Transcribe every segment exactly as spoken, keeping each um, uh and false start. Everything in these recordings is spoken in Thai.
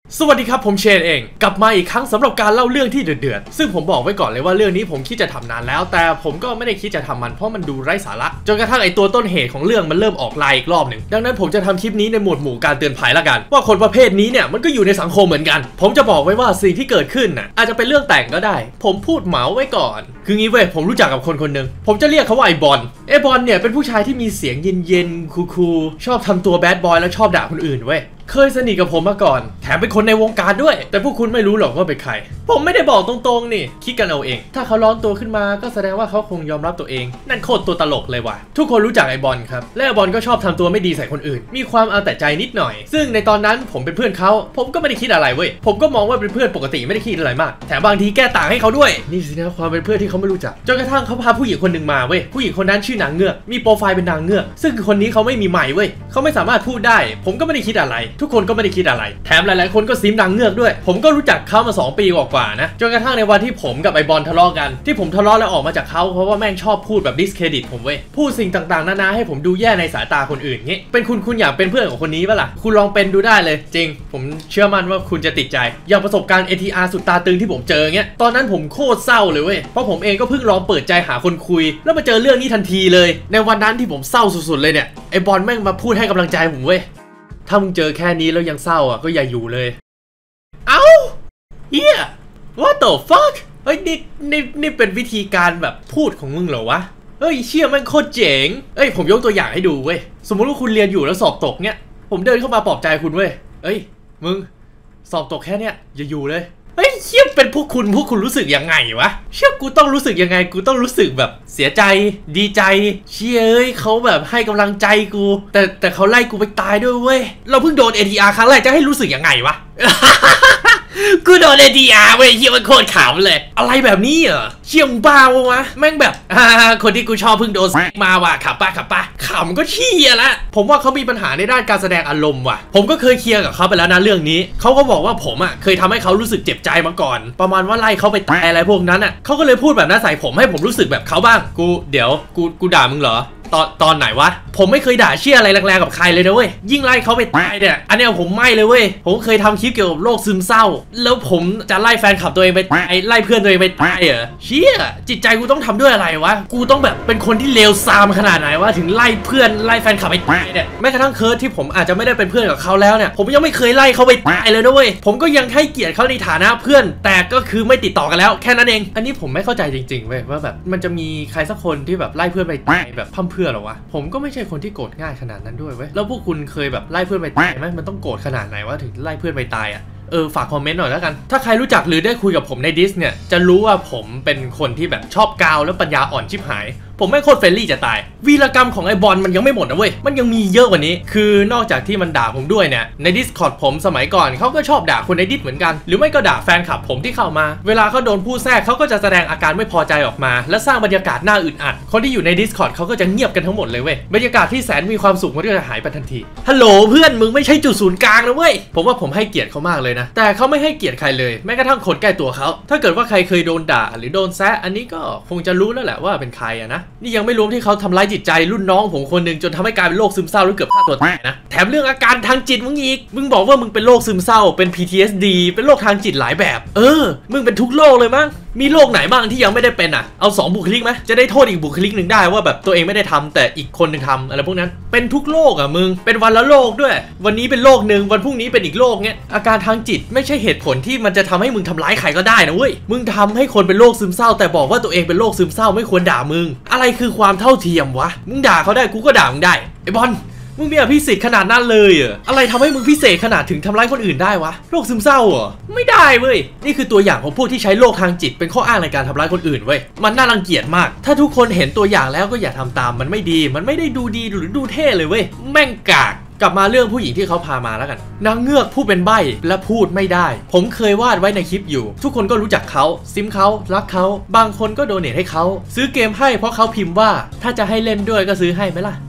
สวัสดีครับผมเชนเองกลับมาอีกครั้งสำหรับการเล่าเรื่องที่เดือดๆซึ่งผมบอกไว้ก่อนเลยว่าเรื่องนี้ผมคิดจะทำนานแล้วแต่ผมก็ไม่ได้คิดจะทำมันเพราะมันดูไร้สาระจนกระทั่งไอตัวต้นเหตุของเรื่องมันเริ่มออกลายอีกรอบหนึ่งดังนั้นผมจะทำคลิปนี้ในหมวดหมู่การเตือนภัยละกันว่าคนประเภทนี้เนี่ยมันก็อยู่ในสังคมเหมือนกันผมจะบอกไว้ว่าสิ่งที่เกิดขึ้นน่ะอาจจะเป็นเรื่องแต่งก็ได้ผมพูดเหมาไว้ก่อนคืองี้เว้ยผมรู้จักกับคนคนหนึ่งผมจะเรียกเขาว่าไอบอลไอบอลเนี่ยเป็นผู้ชายที่มีเสียงเย็นๆคูลๆชอบทำตัวแบดบอยแล้วชอบด่าคนอื่นเว้ยเคยสนิทกับผมมาก่อนแถมเป็นคนในวงการด้วยแต่พวกคุณไม่รู้หรอกว่าเป็นใครผมไม่ได้บอกตรงๆนี่คิดกันเอาเองถ้าเขาร้อนตัวขึ้นมาก็แสดงว่าเขาคงยอมรับตัวเองนั่นโคตรตัวตลกเลยว่ะทุกคนรู้จักไอบอลครับและไอบอลก็ชอบทำตัวไม่ดีใส่คนอื่นมีความเอาแต่ใจนิดหน่อยซึ่งในตอนนั้นผมเป็นเพื่อนเขาผมก็ไม่ได้คิดอะไรเว้ยผมก็มองว่าเป็นเพื่อนปกติไม่ได้คิดอะไรมากแถมบางทีแก้ต่างให้เขาด้วยนี่สินะความเป็นเพื่อนที่เขาไม่รู้จักจนกระทั่งเขาพาผู้หญิงคนหนึ่งมาเว้ยผู้หญิงคนนั้นชื่อนางเงือกมีโปรไฟล์เป็นนางเงือกซึ่งคนนี้เขาไม่มีไมค์เว้ยเขาไม่สามารถพูดได้ผมก็ไม่ได้คิดอะไรทุกคนก็ไม่ได้คิดอะไรแถมหลายๆคนก็ซิมนางเงือกด้วยผมก็รู้จักเขามาสองปีกว่าๆนะจนกระทั่งในวันที่ผมกับไอบอลทะเลาะกันที่ผมทะเลาะแล้วออกมาจากเขาเพราะว่าแม่งชอบพูดแบบดิสเครดิตผมเว้ยพูดสิ่งต่างๆนานาให้ผมดูแย่ในสายตาคนอื่นเงี้ยเป็นคุณคุณอยากเป็นเพื่อนของคนนี้ปะล่ะคุณลองเป็นดูได้เลยจริงผมเชื่อมั่นว่าคุณจะติดใจอย่างประสบการณ์ เอ ที อาร์ สุดตาตึงที่ผมเจอเงี้ยตอนนั้นผมโคตรเศร้าเลยเว้ยเพราะผมเองก็เพิ่งลองเปิดใจหาคนคุยแล้วมาเจอเรื่องนี้ทันทีเลยในวันนั้นที่ผมเศร้าสุดๆเลยเนี่ยไอบอลแม่งมาพูดให้กำลังใจผมเว้ยถ้ามึงเจอแค่นี้แล้วยังเศร้าอ่ะก็อย่าอยู่เลยเอ้าเฮีย what the fuck เฮ้ยนี่นี่นี่เป็นวิธีการแบบพูดของมึงเหรอวะเฮ้ยเชี่ยมันโคตรเจ๋งเอ้ยผมยกตัวอย่างให้ดูเว้ยสมมติว่าคุณเรียนอยู่แล้วสอบตกเนี้ยผมเดินเข้ามาปลอบใจคุณเว้ยเอ้ยมึงสอบตกแค่เนี้ยอย่าอยู่เลยเฮ้ยเชี่ยเป็นพวกคุณพวกคุณรู้สึกยังไงวะเชี่ยกูต้องรู้สึกยังไงกูต้องรู้สึกแบบเสียใจดีใจเชี่ยเอ้ยเขาแบบให้กำลังใจกูแต่แต่เขาไล่กูไปตายด้วยเว้ยเราเพิ่งโดน เอ ที อาร์ ครั้งแรกจะให้รู้สึกยังไงวะ กูโดน เอ ที อาร์ เว้ยเชี่ยมันโคตรขำเลยอะไรแบบนี้เหรอเชี่ยมึงบ้าวะแม่งแบบอ่าคนที่กูชอบเพิ่งโดนมาว่ะขับป้าขับป้าขำก็เชี่ยละผมว่าเขามีปัญหาในด้านการแสดงอารมณ์ว่ะผมก็เคยเคลียร์กับเขาไปแล้วนะเรื่องนี้เขาก็บอกว่าผมอ่ะเคยทำให้เขารู้สึกเจ็บใจมาก่อนประมาณว่าไล่เขาไปตายอะไรพวกนั้นอ่ะเขาก็เลยพูดแบบนั้นใส่ผมให้ผมรู้สึกแบบเขาบ้างกูเดี๋ยวกูกูด่ามึงเหรอตอนตอนไหนวะผมไม่เคยด่าเชี่ยอะไรแรงๆกับใครเลยนะเว้ยยิ่งไล่เขาไปตายเนี่ยอันนี้ผมไม่เลยเว้ยผมเคยทำคลิปเกี่ยวกับโรคซึมเศร้าแล้วผมจะไล่แฟนคลับตัวเองไปตายไล่เพื่อนตัวเองไปตายเหรอเชี่ยจิตใจกูต้องทำด้วยอะไรวะกูต้องแบบเป็นคนที่เลวทรามขนาดไหนวะถึงไล่เพื่อนไล่แฟนคลับไปตายเนี่ยแม้กระทั่งเคิร์ทที่ผมอาจจะไม่ได้เป็นเพื่อนกับเขาแล้วเนี่ยผมยังไม่เคยไล่เขาไปตายเลยนะเว้ยผมก็ยังให้เกียรติเขาในฐานะเพื่อนแต่ก็คือไม่ติดต่อกันแล้วแค่นั้นเองอันนี้ผมไม่เข้าใจจริงๆเว้ยว่าแบบมันจะมีใครสักคนที่แบบไล่เพื่อนไปตายแบบพั่มเพื่อหรอวะผมก็ไม่ใช่คนที่โกรธง่ายขนาดนั้นด้วยเว้ยแล้วพวกคุณเคยแบบไล่เพื่อนไปตายไหมมันต้องโกรธขนาดไหนวะถึงไล่เพื่อนไปตายอ่ะเออฝากคอมเมนต์หน่อยแล้วกันถ้าใครรู้จักหรือได้คุยกับผมในดิสเนี่ยจะรู้ว่าผมเป็นคนที่แบบชอบกาวแล้วปัญญาอ่อนชิบหายผมไม่โคตรเฟรนลี่จะตายวีรกรรมของไอบอลมันยังไม่หมดนะเว้ยมันยังมีเยอะกว่านี้คือนอกจากที่มันด่าผมด้วยเนี่ยใน Discord ผมสมัยก่อนเขาก็ชอบด่าคนในดิสเหมือนกันหรือไม่ก็ด่าแฟนคลับผมที่เข้ามาเวลาเขาโดนพูดแทรกเขาก็จะแสดงอาการไม่พอใจออกมาและสร้างบรรยากาศน่าอึดอัดคนที่อยู่ใน Discord เขาก็จะเงียบกันทั้งหมดเลยเว้ยบรรยากาศที่แสนมีความสุขมันก็จะหายไปทันทีฮัลโหลเพื่อนมึงไม่ใช่จุดศูนย์กลางนะเว้ยผมว่าผมให้เกียรติเขามากเลยนะแต่เขาไม่ให้เกียรติใครเลยแม้กระทั่งคนใกล้ตัวเขาถ้าเกิดว่าใครเคยโดนด่าหรือโดนแซะอันนี้ก็คงจะรู้แล้วแหละว่าเป็นใครอะนะนี่ยังไม่รวมที่เขาทำร้ายจิตใจรุ่นน้องผมคนหนึ่งจนทำให้กลายเป็นโรคซึมเศร้าแล้วเกือบฆ่าตัวตายนะแถมเรื่องอาการทางจิตมึงอีกมึงบอกว่ามึงเป็นโรคซึมเศร้าเป็น พี ที เอส ดี เป็นโรคทางจิตหลายแบบเออมึงเป็นทุกโรคเลยมั้งมีโรคไหนบ้างที่ยังไม่ได้เป็นอ่ะเอาสองบุคลิกไหมจะได้โทษอีกบุคลิกหนึ่งได้ว่าแบบตัวเองไม่ได้ทำแต่อีกคนหนึ่งทำอะไรพวกนั้นเป็นทุกโรคอ่ะมึงเป็นวันละโรคด้วยวันนี้เป็นโรคหนึ่งวันพรุ่งนี้เป็นอีกโรคเงี้ยอาการทางจิตไม่ใช่เหตุผลที่มันจะทำให้มึงทำร้ายใครก็ได้นะเว้ยมึงทำให้คนเป็นโรคซึมเศร้าแต่บอกว่าตัวเองเป็นโรคซึมเศร้าไม่ควรด่ามึงอะไรคือความเท่าเทียมวะมึงด่าเขาได้กูก็ด่ามึงได้ไอ้บอลมึงมีอภิสิทธิ์ขนาดนั้นเลยเหรออะไรทำให้มึงพิเศษขนาดถึงทำร้ายคนอื่นได้วะโรคซึมเศร้าเหรอไม่ได้เว้ยนี่คือตัวอย่างของพวกที่ใช้โรคทางจิตเป็นข้ออ้างในการทำร้ายคนอื่นเว้ยมันน่ารังเกียจมากถ้าทุกคนเห็นตัวอย่างแล้วก็อย่าทำตามมันไม่ดีมันไม่ได้ดูดีหรือดูเท่เลยเว้ยแม่งกากกลับมาเรื่องผู้หญิงที่เขาพามาแล้วกันนางเงือกผู้เป็นใบ้และพูดไม่ได้ผมเคยวาดไว้ในคลิปอยู่ทุกคนก็รู้จักเขาซิมเขารักเขาบางคนก็โดเนทให้เขาซื้อเกมให้เพราะเขาพิมพ์ว่าถ้าจะให้เล่นด้วยก็ซื้อให้ไหมล่ะ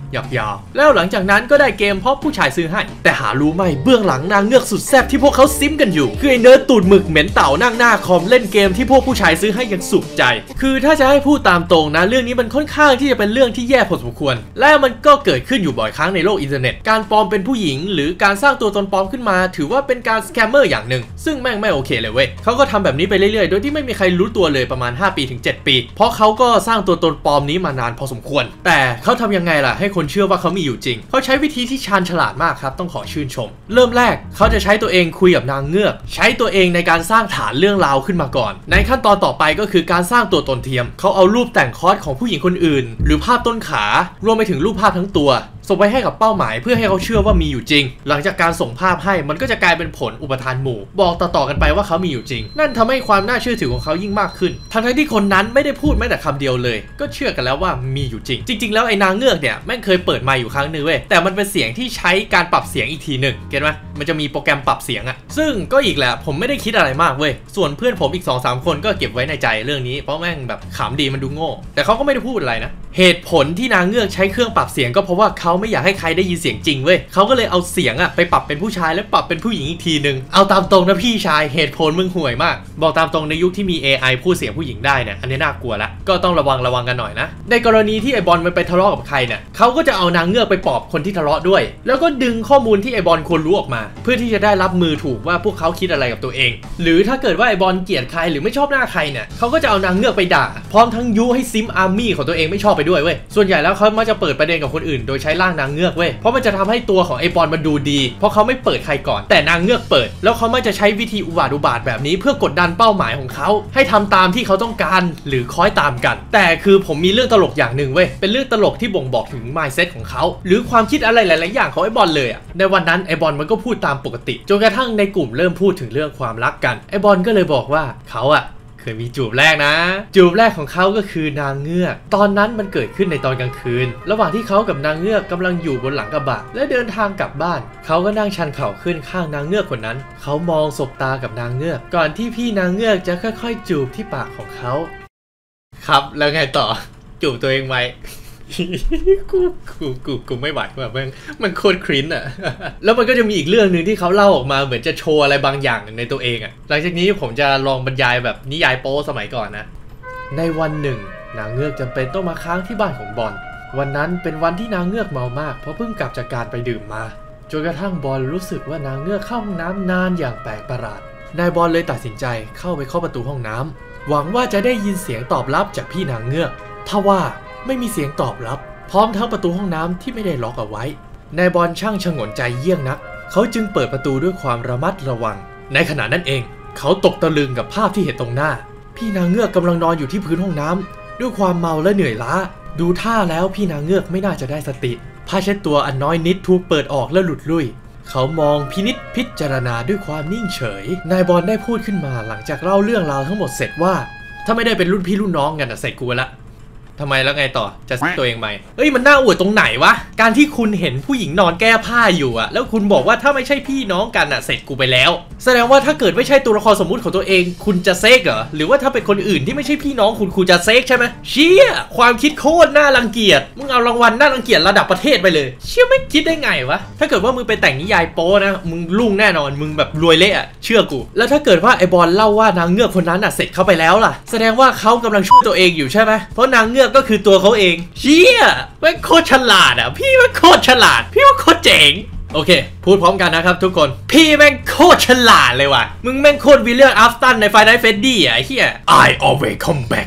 ยาวๆแล้วหลังจากนั้นก็ได้เกมเพราะผู้ชายซื้อให้แต่หารู้ไหมเบื้องหลังนางเงือกสุดแซ่บที่พวกเขาซิมกันอยู่คือไอ้เนิร์ดตูดหมึกเหม็นเต่านั่งหน้าคอมเล่นเกมที่พวกผู้ชายซื้อให้อย่างสุขใจคือถ้าจะให้พูดตามตรงนะเรื่องนี้มันค่อนข้างที่จะเป็นเรื่องที่แย่พอสมควรและมันก็เกิดขึ้นอยู่บ่อยครั้งในโลกอินเทอร์เน็ตการปลอมเป็นผู้หญิงหรือการสร้างตัวตนปลอมขึ้นมาถือว่าเป็นการสแกมเมอร์อย่างหนึ่งซึ่งแม่งไม่โอเคเลยเว้ยเขาก็ทำแบบนี้ไปเรื่อยๆโดยที่ไม่มีใครรู้ตัวเลยประมาณห้าปีถึงเจ็ดปีเพราะเขาก็สร้างตัวตนปลอมนี้มานานพอสมควรแต่เขาทำยังไงล่ะให้คนเชื่อว่าเขามีอยู่จริงเขาใช้วิธีที่ชาญฉลาดมากครับต้องขอชื่นชมเริ่มแรกเขาจะใช้ตัวเองคุยกับนางเงือกใช้ตัวเองในการสร้างฐานเรื่องราวขึ้นมาก่อนในขั้นตอนต่อไปก็คือการสร้างตัวตนเทียมเขาเอารูปแต่งคอสของผู้หญิงคนอื่นหรือภาพต้นขารวมไปถึงรูปภาพทั้งตัวส่งไปให้กับเป้าหมายเพื่อให้เขาเชื่อว่ามีอยู่จริงหลังจากการส่งภาพให้มันก็จะกลายเป็นผลอุปทานหมู่บอกต่อๆกันไปว่าเขามีอยู่จริงนั่นทำให้ความน่าเชื่อถือของเขายิ่งมากขึ้นทั้งที่คนนั้นไม่ได้พูดแม้แต่คำเดียวเลยก็เชื่อกันแล้วว่ามีอยู่จริงจริงๆแล้วไอ้นางเงือกเนี่ยแม่งเคยเปิดไมค์อยู่ครั้งนึงเว้ยแต่มันเป็นเสียงที่ใช้การปรับเสียงอีกทีหนึ่งเก็ทไหมมันจะมีโปรแกรมปรับเสียงอะซึ่งก็อีกแหละผมไม่ได้คิดอะไรมากเว้ยส่วนเพื่อนผมอีก สองสาม คนก็เก็บไว้ในใจเรื่องนี้เพราะแม่งแบบขำดีมันดูโง่แต่เขาก็ไม่ได้พูดอะไรนะเหตุผลที่นางเงือกใช้เครื่องปรับเสียงก็เพราะว่าเขาไม่อยากให้ใครได้ยินเสียงจริงเว้ยเขาก็เลยเอาเสียงอะไปปรับเป็นผู้ชายแล้วปรับเป็นผู้หญิงอีกทีนึงเอาตามตรงนะพี่ชายเหตุผลมึงห่วยมากบอกตามตรงในยุคที่มี เอ ไอ พูดเสียงผู้หญิงได้เนี่ยอันนี้น่ากลัวละก็ต้องระวังระวังกันหน่อยนะในกรณีที่ไอบอลมันไปทะเลาะกับใครเนี่ยเขาก็จะเอานางเงือกไปปอบคนที่ทะเลาะด้วยแล้วก็ดึงข้อมูลที่ไอบอลควรรู้ออกมาเพื่อที่จะได้รับมือถูกว่าพวกเขาคิดอะไรกับตัวเองหรือถ้าเกิดว่าไอบอลเกลียดใครหรือไม่ชอบหน้าใครเนี่ยเขาก็จะเอานางเงือกไปด่าพร้อมทั้งยุให้ซิมอาร์มี่ของตัวเองไม่ชอบไปด้วยเว้ยส่วนใหญ่แล้วเขามักจะเปิดประเด็นกับคนอื่นโดยใช้ร่างนางเงือกเว้ยเพราะมันจะทำให้ตัวของไอบอลมันดูดีเพราะเขาไม่เปิดใครก่อนแต่นางเงือกเปิดแล้วเขามักจะใช้วิธีอุบาทอุบาทแบบนี้เพื่อกดดันเป้าหมายของเขาให้ทำตามที่เขาต้องการหรือคอยตามกันแต่คือผมมีเรื่องตลกอย่างหนึ่งเว้ยเป็นเรื่องตลกที่บ่งบอกถึง mindset ของเขาหรือความคิดอะไรหลายๆอย่างของไอบอลเลยอะในวันนั้นไอบอลมันก็พูดตามปกติจนกระทั่งในกลุ่มเริ่มพูดถึงเรื่องความรักกันไอบอลก็เลยบอกว่าเขาอะเคยมีจูบแรกนะจูบแรกของเขาก็คือนางเงือกตอนนั้นมันเกิดขึ้นในตอนกลางคืนระหว่างที่เขากับนางเงือกกำลังอยู่บนหลังกระบะและเดินทางกลับบ้านเขาก็นั่งชันเข่าขึ้นข้างนางเงือกคนนั้นเขามองสบตากับนางเงือกก่อนที่พี่นางเงือกจะค่อยๆจูบที่ปากของเขาครับแล้วไงต่อจูบตัวเองไว้กูกูกูกูไม่ไหวแบบมันมันโคตรคริ้นอ่ะแล้วมันก็จะมีอีกเรื่องหนึ่งที่เขาเล่าออกมาเหมือนจะโชว์อะไรบางอย่างในตัวเองอ่ะหลังจากนี้ผมจะลองบรรยายแบบนิยายโป๊สมัยก่อนนะในวันหนึ่งนางเงือกจำเป็นต้องมาค้างที่บ้านของบอลวันนั้นเป็นวันที่นางเงือกเมามากเพราะเพิ่งกลับจากการไปดื่มมาจนกระทั่งบอลรู้สึกว่านางเงือกเข้าห้องน้ำนานอย่างแปลกประหลาดนายบอลเลยตัดสินใจเข้าไปเคาะประตูห้องน้ำหวังว่าจะได้ยินเสียงตอบรับจากพี่นางเงือกทว่าไม่มีเสียงตอบรับพร้อมทั้งประตูห้องน้ำที่ไม่ได้ล็อกเอาไว้นายบอลช่างฉงนใจเยี่ยงนักเขาจึงเปิดประตูด้วยความระมัดระวังในขณะนั้นเองเขาตกตะลึงกับภาพที่เห็นตรงหน้าพี่นางเงือกกำลังนอนอยู่ที่พื้นห้องน้ำด้วยความเมาและเหนื่อยล้าดูท่าแล้วพี่นางเงือกไม่น่าจะได้สติผ้าเช็ดตัวอันน้อยนิดถูกเปิดออกและหลุดลุ่ยเขามองพินิจพิจารณาด้วยความนิ่งเฉยนายบอลได้พูดขึ้นมาหลังจากเล่าเรื่องราวทั้งหมดเสร็จว่าถ้าไม่ได้เป็นรุ่นพี่รุ่นน้องกันอะใส่กูละทำไมแล้วไงต่อจะซิตัวเองไหมเอ้ยมันน่าอวดตรงไหนวะการที่คุณเห็นผู้หญิงนอนแก้ผ้าอยู่อะแล้วคุณบอกว่าถ้าไม่ใช่พี่น้องกันอะเสร็จกูไปแล้วแสดงว่าถ้าเกิดไม่ใช่ตัวละครสมมุติของตัวเองคุณจะเซกเหรอหรือว่าถ้าเป็นคนอื่นที่ไม่ใช่พี่น้องคุณคุณจะเซกใช่ไหมเชี่ยความคิดโคตรน่ารังเกียจมึงเอารางวัลน่ารังเกียจระดับประเทศไปเลยเชี่ยไม่คิดได้ไงวะถ้าเกิดว่ามึงไปแต่งนิยายโป้นะมึงรุ่งแน่นอนมึงแบบรวยเละอะเชื่อกูแล้วถ้าเกิดว่าไอบอลเล่าว่านางเงือกคนนั้นอะเสร็จเข้าไปแล้วล่ะแสดงว่าเขากำลังช่วยตัวเองอยู่ใช่ไหมเพราะนางเงือกก็คือตัวเขาเองเชี่ยแม่งโคตรฉลาดอ่ะพี่แม่งโคตรฉลาดพี่ว่าโคตรเจ๋งโอเคพูดพร้อมกันนะครับทุกคนพี่แม่งโคตรฉลาดเลยว่ะมึงแม่งโคตรวิลเลียมอัฟตันในไฟไนท์เฟดดี้อ่ะไอ้เหี้ย I always come back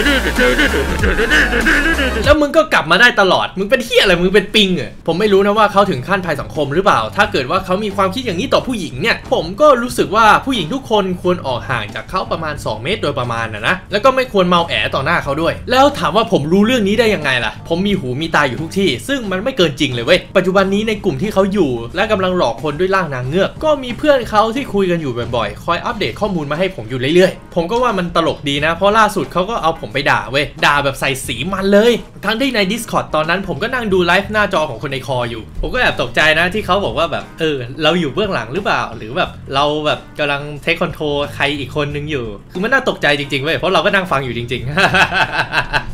แล้วมึงก็กลับมาได้ตลอดมึงเป็นเหี้ยอะไรมึงเป็นปิงอ่ะผมไม่รู้นะว่าเขาถึงขั้นภัยสังคมหรือเปล่าถ้าเกิดว่าเขามีความคิดอย่างนี้ต่อผู้หญิงเนี่ยผมก็รู้สึกว่าผู้หญิงทุกคนควรออกห่างจากเขาประมาณสองเมตรโดยประมาณนะนะแล้วก็ไม่ควรเมาแอต่อหน้าเขาด้วยแล้วถามว่าผมรู้เรื่องนี้ได้ยังไงล่ะผมมีหูมีตาอยู่ทุกที่ซึ่งมันไม่เกินจริงเลยเว้ยปัจจุบันนี้ในกลุ่มที่เขาอยู่และกำลังหลอกคนด้วยร่างนางเงือกก็มีเพื่อนเขาที่คุยกันอยู่บ่อยๆคอยอัปเดตข้อมูลมาให้ผมอยู่เรื่อยๆผมก็ว่ามันตลกดีนะเพราะล่าสุดเขาก็เอาผมไปด่าเว้ยด่าแบบใส่สีมันเลยทั้งที่ใน Discord ตอนนั้นผมก็นั่งดูไลฟ์หน้าจอของคนในคออยู่ผมก็แอบตกใจนะที่เขาบอกว่าแบบเออเราอยู่เบื้องหลังหรือเปล่าหรือแบบเราแบบกำลังเทคคอนโทรลใครอีกคนนึงอยู่คือมันน่าตกใจจริงๆเว้ยเพราะเราก็นั่งฟังอยู่จริงๆ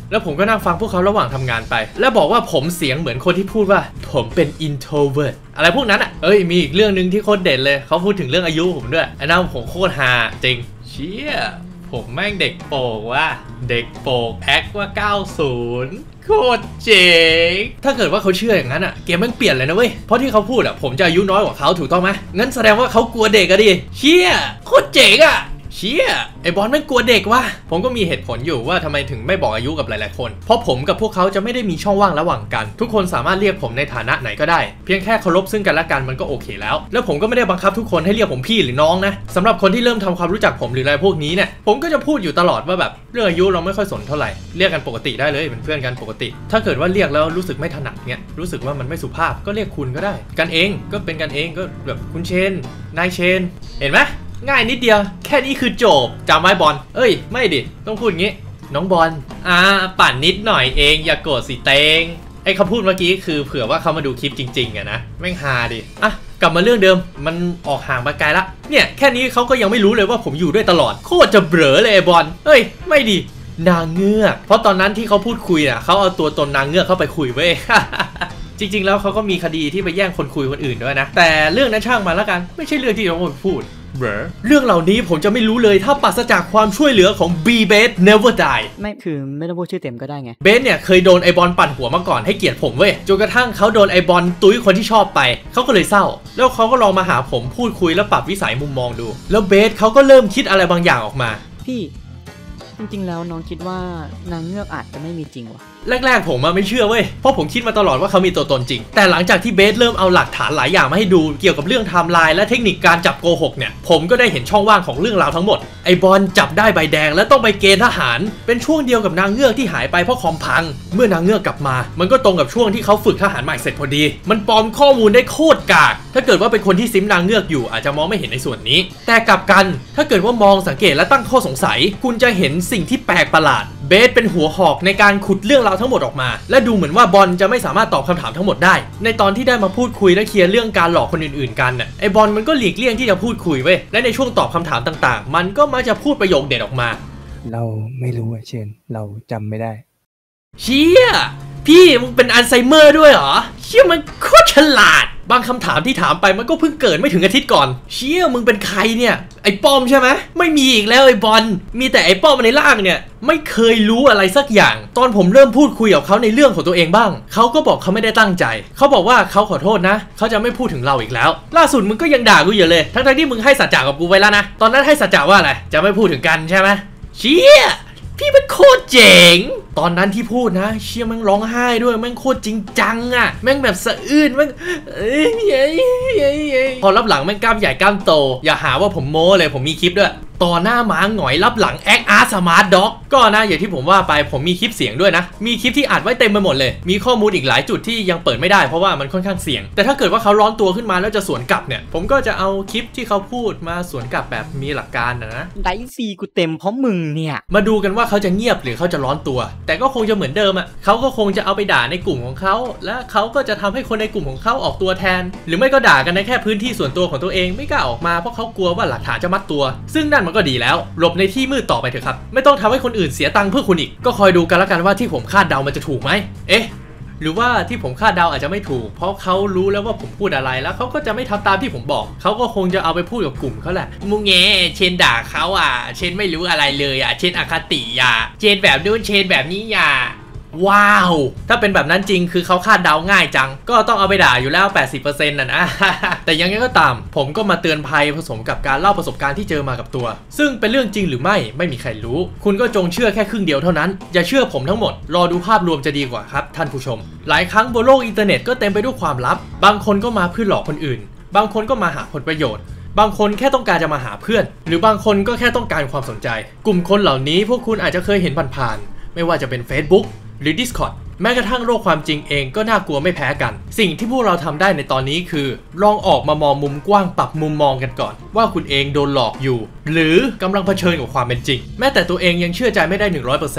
แล้วผมก็นั่งฟังพวกเขาระหว่างทำงานไปแล้วบอกว่าผมเสียงเหมือนคนที่พูดว่าผมเป็น introvert อะไรพวกนั้นอ่ะเอ้ยมีอีกเรื่องนึงที่โคตรเด่นเลยเขาพูดถึงเรื่องอายุผมด้วยไอ้นั่นผมโคตรฮาจริงเชี่ยผมแม่งเด็กโปกว่าเด็กโปกแอคว่าเก้าสิบโคตรเจ๋งถ้าเกิดว่าเขาเชื่ออย่างนั้นอ่ะเกมมันเปลี่ยนเลยนะเว้ยเพราะที่เขาพูดอ่ะผมจะอายุน้อยกว่าเขาถูกต้องไหมงั้นแสดงว่าเขากลัวเด็กอะดิเชี่ยโคตรเจ๋งอ่ะเชี่ยไอบอลแม่งกลัวเด็กว่ะผมก็มีเหตุผลอยู่ว่าทำไมถึงไม่บอกอายุกับหลายๆคนเพราะผมกับพวกเขาจะไม่ได้มีช่องว่างระหว่างกันทุกคนสามารถเรียกผมในฐานะไหนก็ได้เพียงแค่เคารพซึ่งกันและกันมันก็โอเคแล้วแล้วผมก็ไม่ได้บังคับทุกคนให้เรียกผมพี่หรือน้องนะสำหรับคนที่เริ่มทำความรู้จักผมหรืออะไรพวกนี้เนี่ยผมก็จะพูดอยู่ตลอดว่าแบบเรื่องอายุเราไม่ค่อยสนเท่าไหร่เรียกกันปกติได้เลยเป็นเพื่อนกันปกติถ้าเกิดว่าเรียกแล้วรู้สึกไม่ถนัดเนี่ยรู้สึกว่ามันไม่สุภาพก็เรียกคุณก็ได้กันเองก็เป็นกันเองก็แบบคุณเชนนายเชนเห็นไหมง่ายนิดเดียวแค่นี้คือจบจำไว้บอลเอ้ยไม่ดิต้องพูดงี้น้องบอลอ่าปั่นนิดหน่อยเองอย่าโกรธสิเตงไอ้คำพูดเมื่อกี้คือเผื่อว่าเขามาดูคลิปจริงๆอะนะแม่งฮาดิอ่ะกลับมาเรื่องเดิมมันออกห่างมาไกลละเนี่ยแค่นี้เขาก็ยังไม่รู้เลยว่าผมอยู่ด้วยตลอดโคตรจะเบลอเลยไอ้บอลเอ้ยไม่ดินางเงือกเพราะตอนนั้นที่เขาพูดคุยน่ะเขาเอาตัวตนนางเงือกเข้าไปคุยเว้ย จริงๆแล้วเขาก็มีคดีที่ไปแย่งคนคุยคนอื่นด้วยนะแต่เรื่องนั้นช่างมาแล้วกันไม่ใช่เรื่องที่เราควรพูดเรื่องเหล่านี้ผมจะไม่รู้เลยถ้าปราศจากความช่วยเหลือของ B Base Never Die ไม่คือไม่ต้องพูดชื่อเต็มก็ได้ไงเบสเนี่ยเคยโดนไอบอลปั่นหัวมาก่อนให้เกียรติผมเว้ยจนกระทั่งเขาโดนไอบอลตุ้ยคนที่ชอบไปเขาก็เลยเศร้าแล้วเขาก็ลองมาหาผมพูดคุยแล้วปรับวิสัยมุมมองดูแล้วเบสเขาก็เริ่มคิดอะไรบางอย่างออกมาพี่จริงๆแล้วน้องคิดว่านางเงือกอาจจะไม่มีจริงวะแรกๆผมไม่เชื่อเว้ยเพราะผมคิดมาตลอดว่าเขามีตัวตนจริงแต่หลังจากที่เบสเริ่มเอาหลักฐานหลายอย่างมาให้ดูเกี่ยวกับเรื่องไทม์ไลน์และเทคนิคการจับโกหกเนี่ยผมก็ได้เห็นช่องว่างของเรื่องราวทั้งหมดไอบอลจับได้ใบแดงและต้องไปเกณฑ์ทหารเป็นช่วงเดียวกับนางเงือกที่หายไปเพราะคอมพังเมื่อนางเงือกกลับมามันก็ตรงกับช่วงที่เขาฝึกทหารใหม่เสร็จพอดีมันปลอมข้อมูลได้โคตรกากถ้าเกิดว่าเป็นคนที่ซิมนางเงือกอยู่อาจจะมองไม่เห็นในส่วนนี้แต่กลับกันถ้าเกิดว่ามองสังเกตและตั้งข้อสงสัยคุณจะเห็นสิ่งที่แปลกประหลาดเบสเป็นหัวหอกในการขุดเรื่องราวทั้งหมดออกมาและดูเหมือนว่าบอลจะไม่สามารถตอบคำถามทั้งหมดได้ในตอนที่ได้มาพูดคุยและเคลียร์เรื่องการหลอกคนอื่นๆกันน่ะไอบอลมันก็หลีกเลี่ยงที่จะพูดคุยเว้ยและในช่วงตอบคำถามต่างๆมันก็มักจะพูดประโยคเด็ดออกมาเราไม่รู้อะเชนเราจำไม่ได้เชี่ยพี่มึงเป็นอัลไซเมอร์ด้วยเหรอเชี่ยมันโคตรฉลาดบางคำถามที่ถามไปมันก็เพิ่งเกิดไม่ถึงอาทิตย์ก่อนเชี่ยมึงเป็นใครเนี่ยไอ้ป้อมใช่ไหมไม่มีอีกแล้วไอ้บอลมีแต่ไอ้ป้อมในล่างเนี่ยไม่เคยรู้อะไรสักอย่างตอนผมเริ่มพูดคุยกับเขาในเรื่องของตัวเองบ้างเขาก็บอกเขาไม่ได้ตั้งใจเขาบอกว่าเขาขอโทษนะเขาจะไม่พูดถึงเราอีกแล้วล่าสุดมึงก็ยังด่ากูอยู่เลยทั้งๆที่มึงให้สัจจะกับกูไว้แล้วนะตอนนั้นให้สัจจะว่าอะไรจะไม่พูดถึงกันใช่ไหมเชี่ยพี่เป็นโคตรเจ๋งตอนนั้นที่พูดนะเชี่ยแม่งร้องไห้ด้วยแม่งโคตรจริงจังอ่ะแม่งแบบสะอื้นแม่งเอ้ยพอรับหลังแม่งกล้ามใหญ่กล้ามโตอย่าหาว่าผมโม้เลยผมมีคลิปด้วยต่อหน้าหมาหงอยรับหลังแอคอาร์สมาร์ทด็อกก็นะอย่างที่ผมว่าไปผมมีคลิปเสียงด้วยนะมีคลิปที่อัดไว้เต็มไปหมดเลยมีข้อมูลอีกหลายจุดที่ยังเปิดไม่ได้เพราะว่ามันค่อนข้างเสี่ยงแต่ถ้าเกิดว่าเขาร้อนตัวขึ้นมาแล้วจะสวนกลับเนี่ยผมก็จะเอาคลิปที่เขาพูดมาสวนกลับแบบมีหลักการนะนะไดซีกูเต็มเพราะมึงเนี่ยมาดูกันว่าเขาจะเงียบหรือเขาจะร้อนตัวแต่ก็คงจะเหมือนเดิมอ่ะเขาก็คงจะเอาไปด่าในกลุ่มของเขาและเขาก็จะทำให้คนในกลุ่มของเขาออกตัวแทนหรือไม่ก็ด่ากันในแค่พื้นที่ส่วนตัวของตัวเองไม่กล้าออกมาเพราะเขากลัวว่าหลักฐานจะมัดตัวซึ่งนั่นมันก็ดีแล้วหลบในที่มืดต่อไปเถอะครับไม่ต้องทำให้คนอื่นเสียตังค์เพื่อคุณอีกก็คอยดูกันแล้วกันว่าที่ผมคาดเดามันจะถูกไหมเอ๊ะหรือว่าที่ผมคาดเดาอาจจะไม่ถูกเพราะเขารู้แล้วว่าผมพูดอะไรแล้วเขาก็จะไม่ทำตามที่ผมบอกเขาก็คงจะเอาไปพูดกับกลุ่มเขาแหละมุงแงเชนด่าเขาอ่ะเชนไม่รู้อะไรเลยอ่ะเชนอคติอ่ะเชนแบบนู้นเชนแบบนี้อ่ะว้าวถ้าเป็นแบบนั้นจริงคือเขาคาดเดาง่ายจังก็ต้องเอาไปด่าอยู่แล้ว แปดสิบเปอร์เซ็นต์ น่ะนะ แต่ยังไงก็ตามผมก็มาเตือนภัยผสมกับการเล่าประสบการณ์ที่เจอมากับตัวซึ่งเป็นเรื่องจริงหรือไม่ไม่มีใครรู้คุณก็จงเชื่อแค่ครึ่งเดียวเท่านั้นอย่าเชื่อผมทั้งหมดรอดูภาพรวมจะดีกว่าครับท่านผู้ชมหลายครั้งบนโลกอินเทอร์เน็ตก็เต็มไปด้วยความลับบางคนก็มาเพื่อหลอกคนอื่นบางคนก็มาหาผลประโยชน์บางคนแค่ต้องการจะมาหาเพื่อนหรือบางคนก็แค่ต้องการความสนใจกลุ่มคนเหล่านี้พวกคุณอาจจะเคยเห็นผ่านๆไม่ว่าจะเป็น Facebook หรือ Discordแม้กระทั่งโลกความจริงเองก็น่ากลัวไม่แพ้กันสิ่งที่พวกเราทำได้ในตอนนี้คือลองออกมามองมุมกว้างปรับมุมมองกันก่อนว่าคุณเองโดนหลอกอยู่หรือกำลังเผชิญกับความเป็นจริงแม้แต่ตัวเองยังเชื่อใจไม่ได้ หนึ่งร้อยเปอร์เซ็นต์ เลย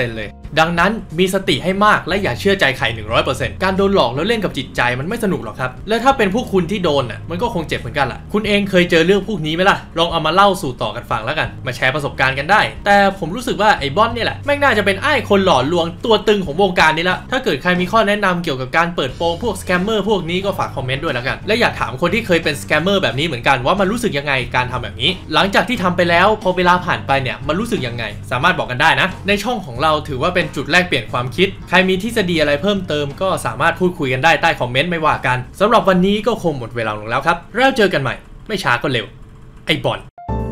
ดังนั้นมีสติให้มากและอย่าเชื่อใจใคร หนึ่งร้อยเปอร์เซ็นต์ การโดนหลอกแล้วเล่นกับจิตใจมันไม่สนุกหรอกครับและถ้าเป็นพวกคุณที่โดนน่ะมันก็คงเจ็บเหมือนกันล่ะคุณเองเคยเจอเรื่องพวกนี้ไหมล่ะลองเอามาเล่าสู่ต่อกันฟังแล้วกันมาแชร์ประสบการณ์กันได้แต่ผมรู้สึกว่าไอ้บอนนี่แหละแม่งน่าจะเป็นไอ้คนหลอกลวงตัวตึงของวงการนี้ละถ้าเกิดใครมีข้อแนะนำเกี่ยวกับการเปิดโปงพวกสแกมเมอร์พวกนี้ก็ฝากคอมเมนต์ด้วยแล้วกันและอยากถามคนที่เคยเป็นสแกมเมอร์แบบนี้เหมือนกันว่ามันรู้สึกยังไงการทำแบบนี้หลังจากที่ทำไปแล้วพอเวลาผ่านไปเนี่ยมันรู้สึกยังไงสามารถบอกกันได้นะในช่องของเราถือว่าเป็นจุดแลกเปลี่ยนความคิดใครมีทฤษฎีอะไรเพิ่มเติมก็สามารถพูดคุยกันได้ใต้คอมเมนต์ไม่ว่ากันสำหรับวันนี้ก็คงหมดเวลาลงแล้วครับแล้วเจอกันใหม่ไม่ช้าก็เร็วไอ้บอล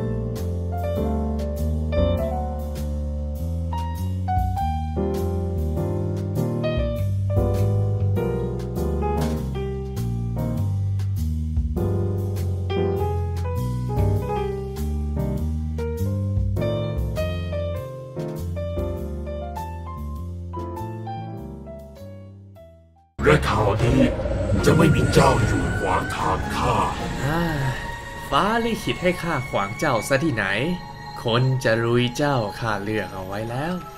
และข่าวนี้จะไม่มีเจ้าอยู่ขวางทางข้าฟ้าลิขิตให้ข้าขวางเจ้าซะที่ไหนคนจะรุยเจ้าข้าเลือกเอาไว้แล้ว